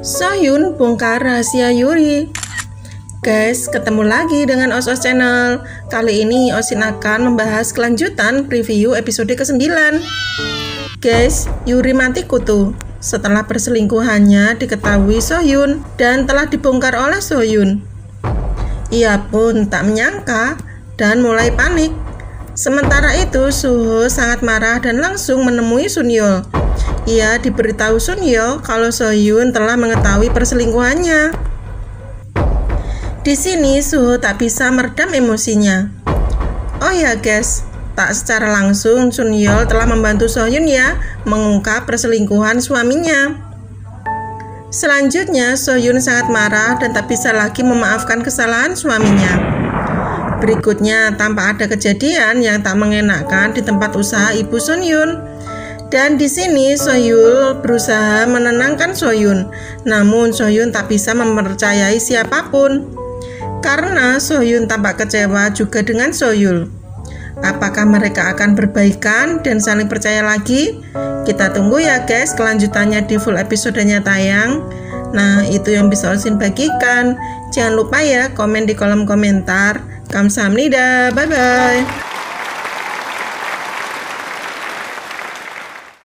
Sohyun bongkar rahasia Yuri. Guys, ketemu lagi dengan Os Channel. Kali ini Osin akan membahas kelanjutan preview episode ke-9. Guys, Yuri mati kutu setelah perselingkuhannya diketahui Sohyun dan telah dibongkar oleh Sohyun. Ia pun tak menyangka dan mulai panik. Sementara itu, Suho sangat marah dan langsung menemui Sunyeol. Ia diberitahu Sunyeol kalau Sohyun telah mengetahui perselingkuhannya. Di sini Suho tak bisa meredam emosinya. Oh ya guys, tak secara langsung Sunyeol telah membantu Sohyun ya mengungkap perselingkuhan suaminya. Selanjutnya Sohyun sangat marah dan tak bisa lagi memaafkan kesalahan suaminya. Berikutnya tampak ada kejadian yang tak mengenakan di tempat usaha ibu Sohyun. Dan di sini Sohyun berusaha menenangkan Sohyun, namun Sohyun tak bisa mempercayai siapapun karena Sohyun tampak kecewa juga dengan Sohyun. Apakah mereka akan berbaikan dan saling percaya lagi? Kita tunggu ya guys kelanjutannya di full episodenya tayang. Nah, itu yang bisa Osin bagikan. Jangan lupa ya komen di kolom komentar. Kamsahamnida, bye bye.